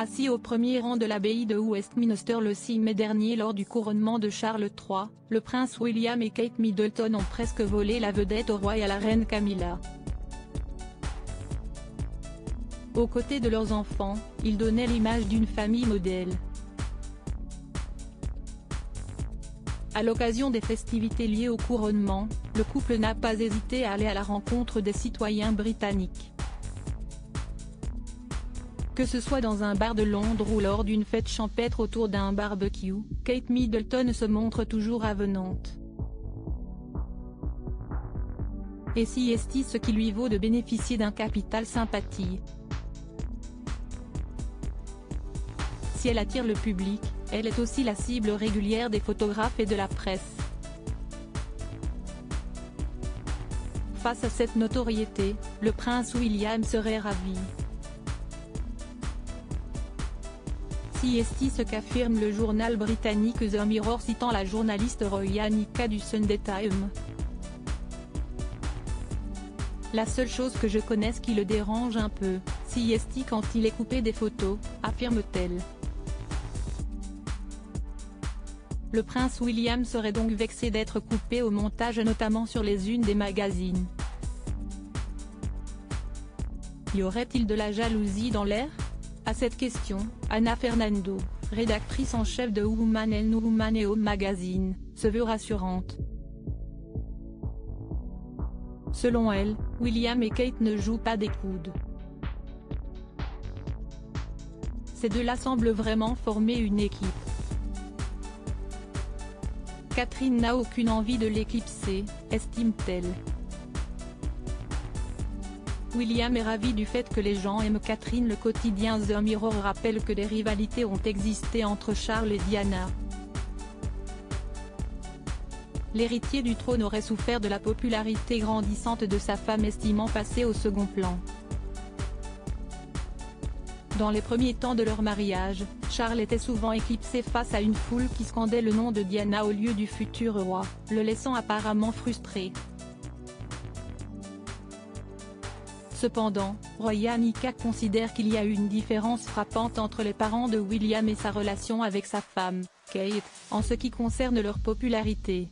Assis au premier rang de l'abbaye de Westminster le 6 mai dernier lors du couronnement de Charles III, le prince William et Kate Middleton ont presque volé la vedette au roi et à la reine Camilla. Aux côtés de leurs enfants, ils donnaient l'image d'une famille modèle. À l'occasion des festivités liées au couronnement, le couple n'a pas hésité à aller à la rencontre des citoyens britanniques. Que ce soit dans un bar de Londres ou lors d'une fête champêtre autour d'un barbecue, Kate Middleton se montre toujours avenante. Et si est ce qui lui vaut de bénéficier d'un capital sympathie. Si elle attire le public, elle est aussi la cible régulière des photographes et de la presse. Face à cette notoriété, le prince William serait ravi. Si est ce qu'affirme le journal britannique The Mirror citant la journaliste Roya Nika du Sunday Times. La seule chose que je connaisse qui le dérange un peu, si est quand il est coupé des photos, affirme-t-elle. Le prince William serait donc vexé d'être coupé au montage notamment sur les unes des magazines. Y aurait-il de la jalousie dans l'air? À cette question, Anna Fernando, rédactrice en chef de Woman and Woman et Home Magazine, se veut rassurante. Selon elle, William et Kate ne jouent pas des coudes. Ces deux-là semblent vraiment former une équipe. Catherine n'a aucune envie de l'éclipser, estime-t-elle. William est ravi du fait que les gens aiment Catherine. Le quotidien The Mirror rappelle que des rivalités ont existé entre Charles et Diana. L'héritier du trône aurait souffert de la popularité grandissante de sa femme estimant passer au second plan. Dans les premiers temps de leur mariage, Charles était souvent éclipsé face à une foule qui scandait le nom de Diana au lieu du futur roi, le laissant apparemment frustré. Cependant, Roya Nika considère qu'il y a une différence frappante entre les parents de William et sa relation avec sa femme, Kate, en ce qui concerne leur popularité.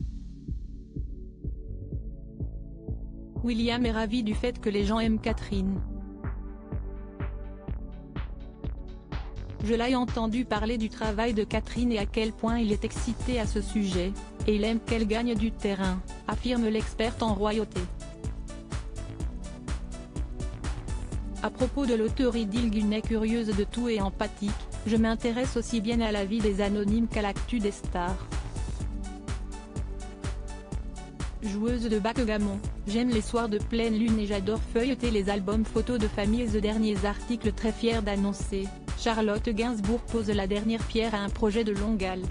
William est ravi du fait que les gens aiment Catherine. Je l'ai entendu parler du travail de Catherine et à quel point il est excité à ce sujet, et il aime qu'elle gagne du terrain, affirme l'experte en royauté. À propos de l'auteur Idil Gunay, curieuse de tout et empathique, je m'intéresse aussi bien à la vie des anonymes qu'à l'actu des stars. Joueuse de backgammon, j'aime les soirs de pleine lune et j'adore feuilleter les albums photos de famille et les derniers articles. Très fière d'annoncer, Charlotte Gainsbourg pose la dernière pierre à un projet de longue haleine.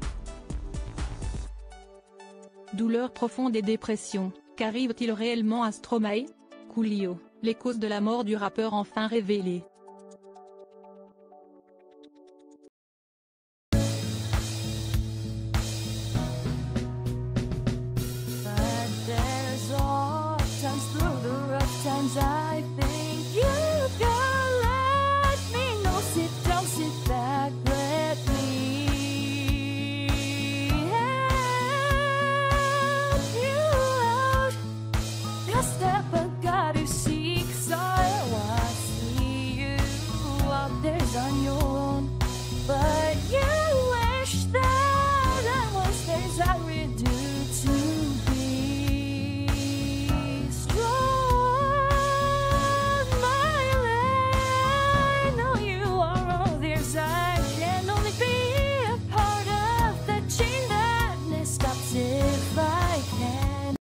Douleur profonde et dépression, qu'arrive-t-il réellement à Stromae? Coolio, les causes de la mort du rappeur enfin révélées.